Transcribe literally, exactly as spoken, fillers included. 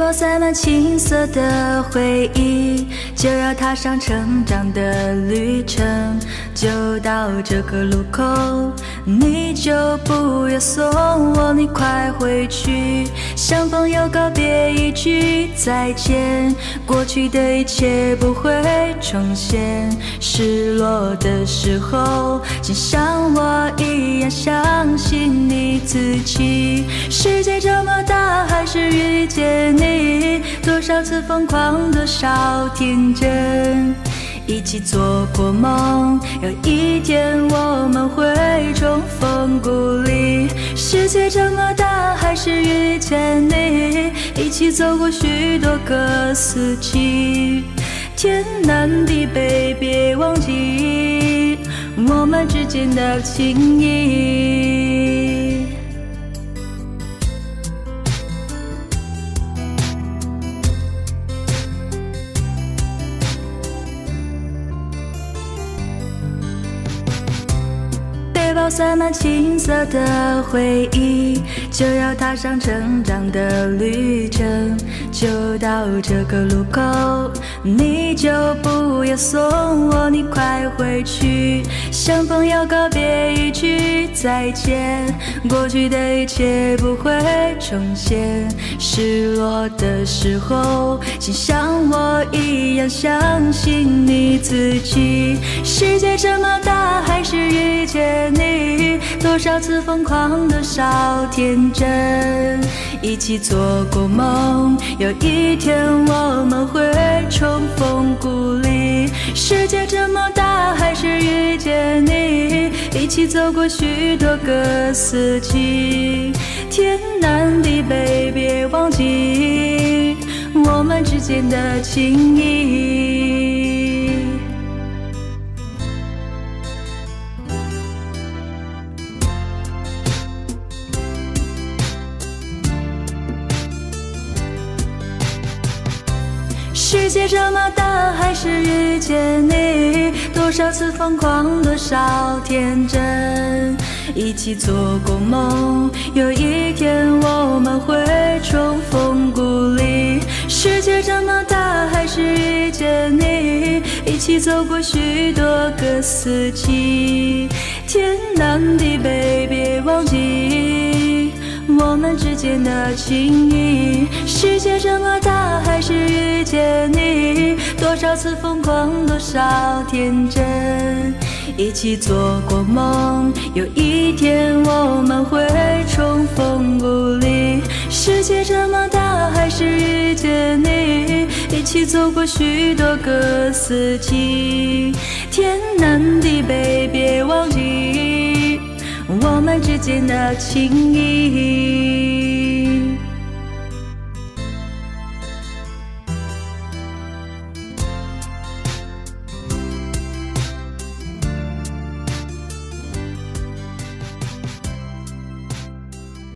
包塞满青涩的回忆，就要踏上成长的旅程。就到这个路口，你就不要送我，你快回去。相逢又告别一句再见，过去的一切不会重现。失落的时候，请像我一样相信你自己。世界这么大，还是遇见你，多少次疯狂，多少天真，一起做过梦，有一天我们会重逢故里。世界这么大，还是遇见你，一起走过许多个四季。天南地北，别忘记我们之间的情谊。背包塞满青涩的回忆，就要踏上成长的旅程。就到这个路口，你就不要送我，你快回去。相逢要告别一句再见，过去的一切不会重现。失落的时候，请像我一样相信你自己。世界这么大，还是遇见你，多少次疯狂，多少天真，一起做过梦，有一天我们会重逢故里。世界这么大，还是遇见你，一起走过许多个四季。天南地北，别忘记我们之间的情谊。世界这么大，还是遇见你，多少次疯狂，多少天真，一起做过梦，有一天我们会重逢故里。世界这么大，还是遇见你，一起走过许多个四季。天南地北，别忘记我们之间的情谊。世界这么大，还是遇见你，多少次疯狂，多少天真，一起做过梦，有一天我们会重逢故里。世界这么大，还是遇见你，一起走过许多个四季。天南地北，别忘记我们之间的情谊。